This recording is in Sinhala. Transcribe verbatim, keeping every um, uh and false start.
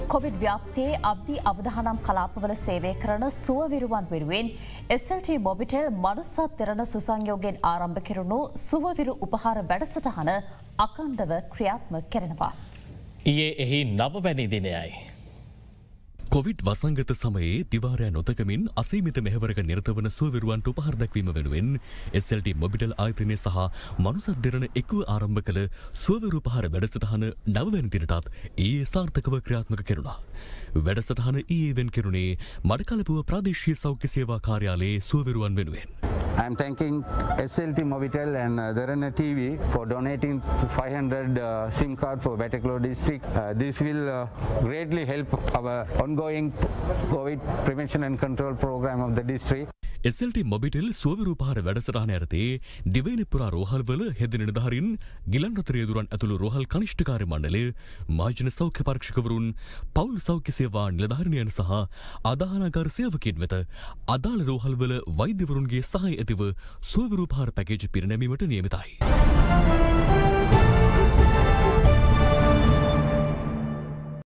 කොවිඩ් ව්‍යාප්තියේ අබ්දි අවදානම් කලාපවල සේවය කරන සුවවිරුවන් වෙනුවෙන් S L T මොබිටෙල් මනුස්සත් දෙරණ සුසංයෝගයෙන් ආරම්භ කෙරුණු සුවවිරු උපහාර වැඩසටහන අඛණ්ඩව ක්‍රියාත්මක කරනවා. ඊයේ එහි නවවැනි දිනයයි. කොවිඩ් වසංගත සමයේ දිවාරය නොතකමින් අසීමිත මෙහෙවරක නිරත වන සුවවිරුවන්ට උපහාර දැක්වීම වෙනුවෙන් S L T මොබිටෙල් ආයතනය සහ මනුසත් දෙරණ එක්ව ආරම්භ කළ සුවවිරු උපහාර වැඩසටහන නවවැනි දිනටත් ඊයේ සාර්ථකව ක්‍රියාත්මක කෙරුණා. වැඩසටහන ඊයේ වෙන් කෙරුණේ මඩකලපුව ප්‍රාදේශීය සෞඛ්‍ය සේවා කාර්යාලයේ සුවවිරුවන් වෙනුවෙන්. I am thanking S L T MOBITEL and uh, Dharana T V for donating five hundred uh, SIM card for Batticaloa district. Uh, this will uh, greatly help our ongoing COVID prevention and control program of the district. S L T Mobitel සුවවිරු උපහාර වැඩසටහන යටතේ දිවයින පුරා රෝහල්වල හෙදින නිලධාරීන් ගිලන් රථ රියදුරන් ඇතුළු රෝහල් කනිෂ්ඨ කාර්ය මණ්ඩලය, මහජන සෞඛ්‍ය පරීක්ෂකවරුන්, පවුල් සෞඛ්‍ය සේවා නිලධාරීන් සහ ආදාහනාගාර සේවකයන් වෙත අදාළ රෝහල්වල වෛද්‍යවරුන්ගේ සහාය ඇතිව සුවවිරු උපහාර පැකේජ් පිරිනැමීමට නියමිතයි.